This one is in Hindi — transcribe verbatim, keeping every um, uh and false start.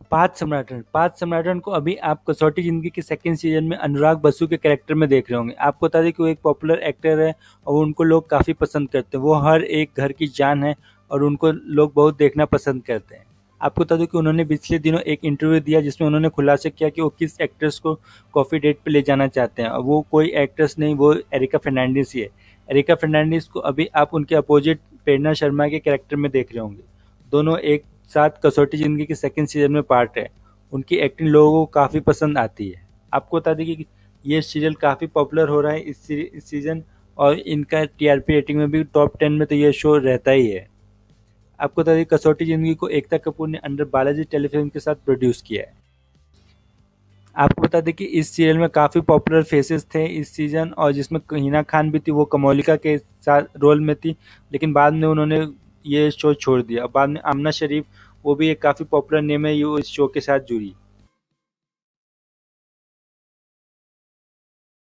पार्थ सम्राटन पार्थ सम्राटन को अभी आप कसौटी जिंदगी के सेकंड सीजन में अनुराग बसु के कैरेक्टर में देख रहे होंगे। आपको बता दें कि वो एक पॉपुलर एक्टर है और उनको लोग काफ़ी पसंद करते हैं। वो हर एक घर की जान है और उनको लोग बहुत देखना पसंद करते हैं। आपको बता दूं कि उन्होंने पिछले दिनों एक इंटरव्यू दिया जिसमें उन्होंने खुलासा किया कि वो किस एक्ट्रेस को कॉफ़ी डेट पे ले जाना चाहते हैं, और वो कोई एक्ट्रेस नहीं, वो एरिका फर्नांडिस ही है। एरिका फर्नांडिस को अभी आप उनके अपोजिट प्रेरणा शर्मा के कैरेक्टर में देख रहे होंगे। दोनों एक साथ कसौटी जिंदगी के सेकंड सीजन में पार्ट है। उनकी एक्टिंग लोगों को काफ़ी पसंद आती है। आपको बता दें कि ये सीरियल काफ़ी पॉपुलर हो रहा है इस सी- इस सीज़न, और इनका टीआरपी रेटिंग में भी टॉप टेन में तो ये शो रहता ही है। आपको बता दें कसौटी जिंदगी को एकता कपूर ने अंडर बालाजी टेलीफिल्म के साथ प्रोड्यूस किया है। आपको बता दें कि इस सीरियल में काफ़ी पॉपुलर फेसेस थे इस सीज़न, और जिसमें हिना खान भी थी, वो कमोलिका के साथ रोल में थी, लेकिन बाद में उन्होंने ये शो छोड़ दिया। और बाद में आमना शरीफ, वो भी एक काफ़ी पॉपुलर नेम है, ये इस शो के साथ जुड़ी।